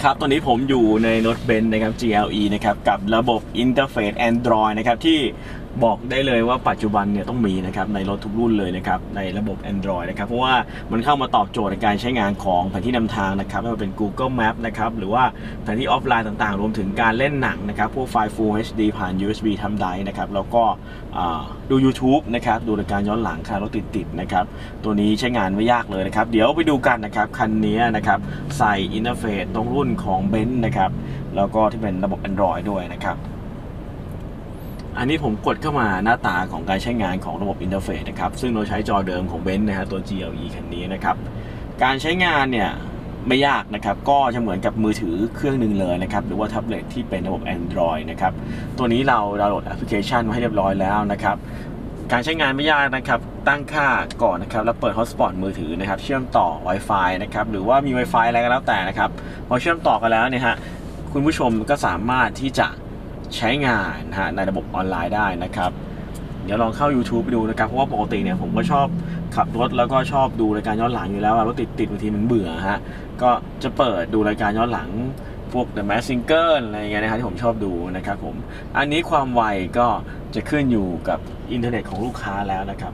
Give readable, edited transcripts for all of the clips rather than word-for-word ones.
ครับตอนนี้ผมอยู่ในรถเบนซ์นะครับ GLE นะครับกับระบบอินเทอร์เฟซ Android นะครับที่บอกได้เลยว่าปัจจุบันเนี่ยต้องมีนะครับในรถทุกรุ่นเลยนะครับในระบบ Android นะครับเพราะว่ามันเข้ามาตอบโจทย์ในการใช้งานของแผนที่นำทางนะครับไม่ว่าเป็น Google Map นะครับหรือว่าแผนที่ออฟไลน์ต่างๆรวมถึงการเล่นหนังนะครับพวกไฟล์ Full HD ผ่าน USB ทำได้นะครับแล้วก็ดู YouTube นะครับดูรายการย้อนหลังค่ะรถติดๆนะครับตัวนี้ใช้งานไม่ยากเลยนะครับเดี๋ยวไปดูกันนะครับคันนี้นะครับใส่อินเทอร์เฟซตรงรุ่นของเบนซ์นะครับแล้วก็ที่เป็นระบบ Android ด้วยนะครับอันนี้ผมกดเข้ามาหน้าตาของการใช้งานของระบบอินเทอร์เฟซนะครับซึ่งเราใช้จอเดิมของเบนซ์นะฮะตัว GLE คันนี้นะครับการใช้งานเนี่ยไม่ยากนะครับก็จะเหมือนกับมือถือเครื่องหนึ่งเลยนะครับหรือว่าแท็บเล็ตที่เป็นระบบ Android นะครับตัวนี้เราดาวน์โหลดแอปพลิเคชันมาให้เรียบร้อยแล้วนะครับการใช้งานไม่ยากนะครับตั้งค่าก่อนนะครับแล้วเปิด Hotspot มือถือนะครับเชื่อมต่อ Wi-Fi นะครับหรือว่ามี Wi-Fi อะไรก็แล้วแต่นะครับพอเชื่อมต่อกันแล้วเนี่ยฮะคุณผู้ชมก็สามารถที่จะใช้งานในระบบออนไลน์ได้นะครับเดี๋ยวลองเข้า YouTube ไปดูนะครับเพราะว่าปกติเนี่ยผมก็ชอบขับรถแล้วก็ชอบดูรายการย้อนหลังอยู่แล้วรถติดบางทีมันเบื่อฮะก็จะเปิดดูรายการย้อนหลังพวก The Masked Singer อะไรเงี้ยนะครับที่ผมชอบดูนะครับผมอันนี้ความไวก็จะขึ้นอยู่กับอินเทอร์เน็ตของลูกค้าแล้วนะครับ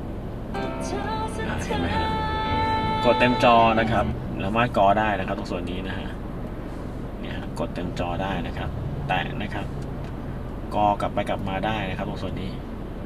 เห็นไหมฮะกดเต็มจอนะครับสามารถกอได้นะครับตรงส่วนนี้นะฮะเนี่ยกดเต็มจอได้นะครับแตะนะครับกอกลับไปกลับมาได้นะครับตรงส่วนนี้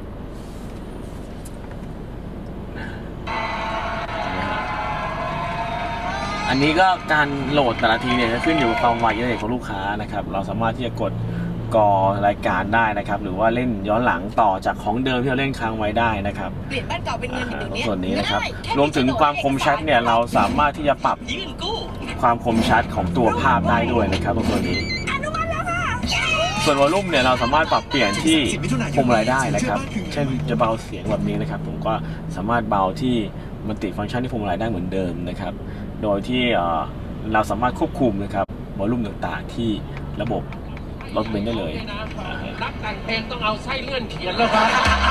อันนี้ก็การโหลดแต่ละทีเนี่ยจะขึ้นอยู่กับความไวอินเทอร์เน็ตของลูกค้านะครับเราสามารถที่จะกดกอรายการได้นะครับหรือว่าเล่นย้อนหลังต่อจากของเดิมที่เราเล่นค้างไว้ได้นะครับเปลี่ยนบ้านเก่าเป็นเงินอย่างนี้ส่วนนี้นะครับรวมถึงความคมชัดเนี่ยเราสามารถที่จะปรับความคมชัดของตัวภาพได้ด้วยนะครับตรงส่วนนี้ส่วนวอลลุ่มเนี่ยเราสามารถปรับเปลี่ยนที่พวงมาลัยได้นะครับเช่นจะเบาเสียงแบบนี้นะครับผมก็สามารถเบาที่มันติดฟังก์ชันที่พวงมาลัยได้เหมือนเดิมนะครับโดยที่เราสามารถควบคุมนะครับวอลลุ่มต่างๆที่ระบบรถเบนซ์ได้เลยนักแต่งเพลงต้องเอาไส้เลื่อนเขียนแล้วครับ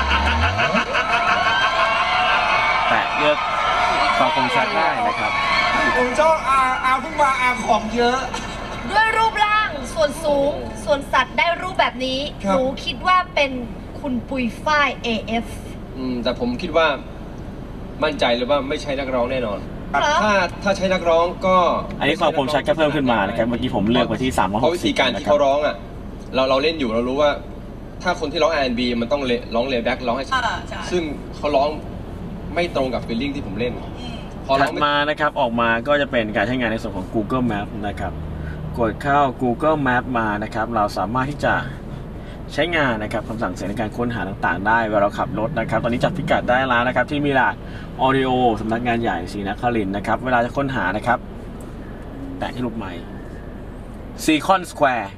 แต่เลือกความคมชัดได้นะครับผมชอบอาเพิ่งมาของเยอะด้วยรูปร่างส่วนสูงส่วนสัตว์ได้รูปแบบนี้หนูคิดว่าเป็นคุณปุยฝ้าย AF แต่ผมคิดว่ามั่นใจเลยว่าไม่ใช่นักร้องแน่นอนถ้าใช้นักร้องก็อันนี้ความคมชัดก็เพิ่มขึ้นมานะครับเมื่อกี้ผมเลือกไปที่360 เพราะวิธีการที่เขาร้องอ่ะเราเล่นอยู่เรารู้ว่าถ้าคนที่ร้อง R&B มันต้องร้องเลย์แบ็กร้องให้ซึ่งเขาร้องไม่ตรงกับฟีลลิ่งที่ผมเล่นพอถัดมานะครับออกมาก็จะเป็นการใช้งานในส่วนของ Google Map นะครับกดเข้า Google Map มานะครับเราสามารถที่จะใช้งานนะครับคำสั่งเสียงในการค้นหาต่างๆได้เวลาเราขับรถนะครับตอนนี้จับพิกัดได้แล้วนะครับที่มิลานออดิโอสำนักงานใหญ่ศรีนครินทร์นะครับเวลาจะค้นหานะครับแตะที่รูปไมค์ซีคอนสแควร์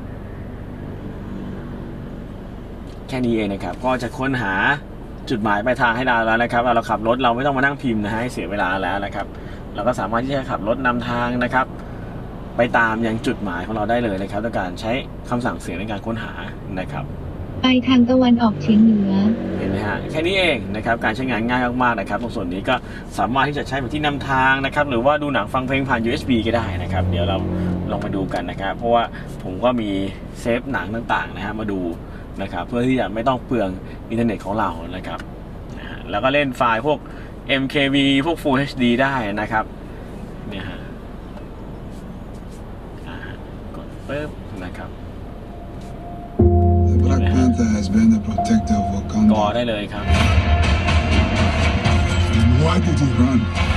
แค่นี้เองนะครับก็จะค้นหาจุดหมายปลายทางให้ได้แล้วนะครับเราขับรถเราไม่ต้องมานั่งพิมพ์นะให้เสียเวลาแล้วนะครับเราก็สามารถที่จะขับรถนำทางนะครับไปตามยังจุดหมายของเราได้เลยนะครับด้วยการใช้คำสั่งเสียงในการค้นหานะครับไปทางตะวันออกเฉียงเหนือเห็นไหมฮะแค่นี้เองนะครับการใช้งานง่ายมากๆนะครับตรงส่วนนี้ก็สามารถที่จะใช้เป็นที่นำทางนะครับหรือว่าดูหนังฟังเพลงผ่าน USB ก็ได้นะครับเดี๋ยวเราลองมาดูกันนะครับเพราะว่าผมก็มีเซฟหนังต่างๆนะฮะมาดูนะครับเพื่อที่จะไม่ต้องเปลืองอินเทอร์เน็ตของเรานะครับแล้วก็เล่นไฟล์พวก MKV พวก Full HD ได้นะครับเนี่ยฮะกดปึ๊บนะครับกอได้เลยครับ Why did he run?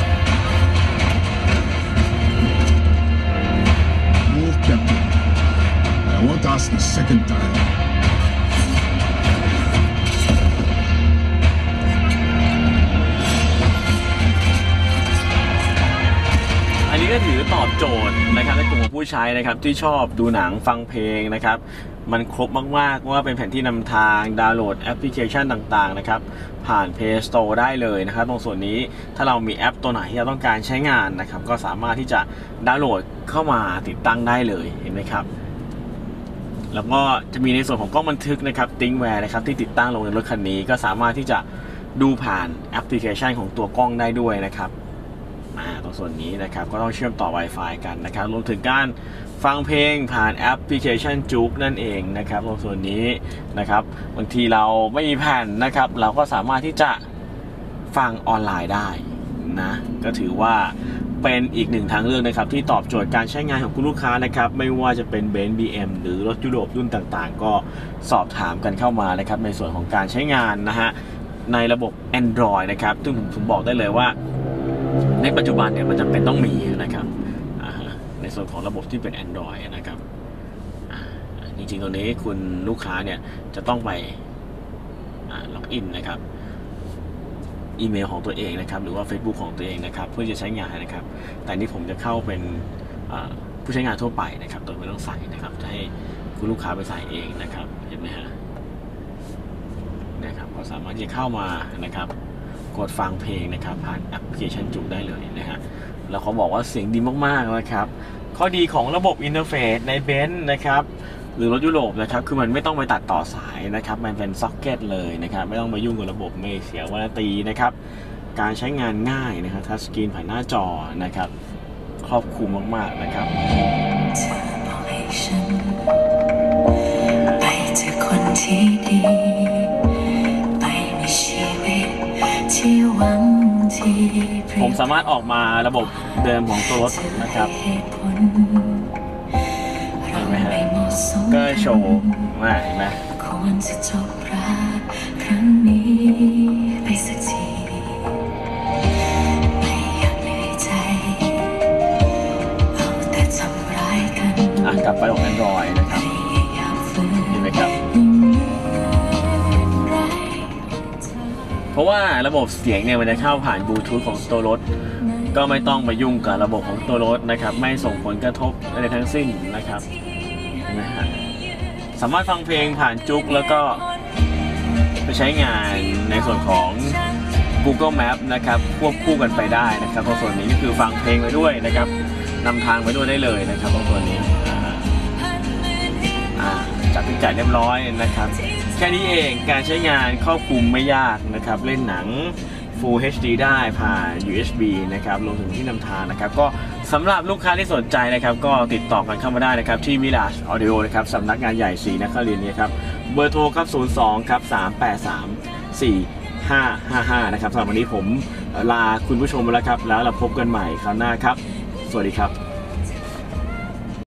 Move, Captain. I won't ask the second time. อันนี้ก็ถือตอบโจทย์นะครับในกลุ่มของผู้ใช้นะครับที่ชอบดูหนังฟังเพลงนะครับมันครบมากๆว่าเป็นแผนที่นำทางดาวน์โหลดแอปพลิเคชันต่างๆนะครับผ่าน Play Store ได้เลยนะครับตรงส่วนนี้ถ้าเรามีแอปตัวไหนที่เราต้องการใช้งานนะครับก็สามารถที่จะดาวน์โหลดเข้ามาติดตั้งได้เลยเห็นไหมครับแล้วก็จะมีในส่วนของกล้องบันทึกนะครับติ้งแวร์นะครับที่ติดตั้งลงในรถคันนี้ก็สามารถที่จะดูผ่านแอปพลิเคชันของตัวกล้องได้ด้วยนะครับตรงส่วนนี้นะครับก็ต้องเชื่อมต่อ Wi-Fi กันนะครับรวมถึงการฟังเพลงผ่านแอปพลิเคชันจุกนั่นเองนะครับตรงส่วนนี้นะครับบางทีเราไม่มีแผ่นนะครับเราก็สามารถที่จะฟังออนไลน์ได้นะก็ถือว่าเป็นอีกหนึ่งทางเลือกนะครับที่ตอบโจทย์การใช้งานของคุณลูกค้านะครับไม่ว่าจะเป็นเบนซ์ BM หรือรถยุโรปรุ่นต่างๆก็สอบถามกันเข้ามานะครับในส่วนของการใช้งานนะฮะในระบบ Android นะครับซึ่งผมบอกได้เลยว่าในปัจจุบันเนี่ยมันจำเป็นต้องมีนะครับในส่วนของระบบที่เป็น Android นะครับจริงๆตรงนี้คุณลูกค้าเนี่ยจะต้องไปล็อกอินนะครับอีเมลของตัวเองนะครับหรือว่า Facebook ของตัวเองนะครับเพื่อจะใช้งานนะครับแต่นี่ผมจะเข้าเป็นผู้ใช้งานทั่วไปนะครับโดยไม่ต้องใส่นะครับจะให้คุณลูกค้าไปใส่เองนะครับเห็นไหมฮะนะครับก็สามารถที่จะเข้ามานะครับกดฟังเพลงนะครับผ่านแอปพลิเคชันจุกได้เลยนะฮะแล้วเขาบอกว่าเสียงดีมากๆนะครับข้อดีของระบบอินเทอร์เฟซในเบนซ์นะครับหรือรถยุโรปนะครับคือมันไม่ต้องไปตัดต่อสายนะครับมันเป็นซ็อกเก็ตเลยนะครับไม่ต้องมายุ่งกับระบบไม่เสียวาระตีนะครับการใช้งานง่ายนะครับทัชสกรีนผ่านหน้าจอนะครับครอบคลุมมากๆนะครับไปเจอคนที่ดีไปมีชีวิตที่หวังที่ผมสามารถออกมาระบบเดิมของตัวรถนะครับเห็นไหมฮะก็โชว์มาเห็นไหมควรจะจบรักครั้งนี้ไปสักทีไม่อยากเหนื่อยใจเอาแต่ทำร้ายกันกลับไปของ Android นะครับเห็นไหมครับเพราะว่าระบบเสียงเนี่ยมันจะเข้าผ่านบลูทูธของตัวรถก็ไม่ต้องไปยุ่งกับระบบของตัวรถนะครับไม่ส่งผลกระทบอะไรทั้งสิ้นนะครับนะฮะสามารถฟังเพลงผ่านจุกแล้วก็ไปใช้งานในส่วนของ Google Map นะครับควบคู่กันไปได้นะครับตรงส่วนนี้ก็คือฟังเพลงไปด้วยนะครับนำทางไปด้วยได้เลยนะครับตรงส่วนนี้จัดจ่ายเรียบร้อยนะครับแค่นี้เองการใช้งานครอบคลุมไม่ยากนะครับเล่นหนัง Full HD ได้ผ่าน USB นะครับรวมถึงที่นำทางนะครับก็สำหรับลูกค้าที่สนใจนะครับก็ติดต่อกันเข้ามาได้นะครับที่ Mirage Audio นะครับสำนักงานใหญ่ศรีนครินทร์นะครับเบอร์โทรครับ02ครับ383 4555นะครับสำหรับวันนี้ผมลาคุณผู้ชมไปแล้วครับแล้วเราพบกันใหม่คราวหน้าครับสวัสดีครับ